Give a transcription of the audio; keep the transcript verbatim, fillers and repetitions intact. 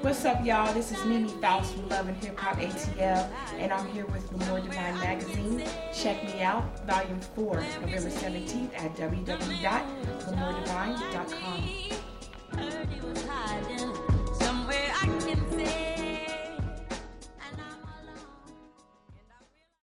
What's up, y'all? This is Mimi Faust from Love and Hip Hop A T L, and I'm here with L'Amour Divine Magazine. Check me out, Volume four, November seventeenth at w w w dot l'amour divine dot com.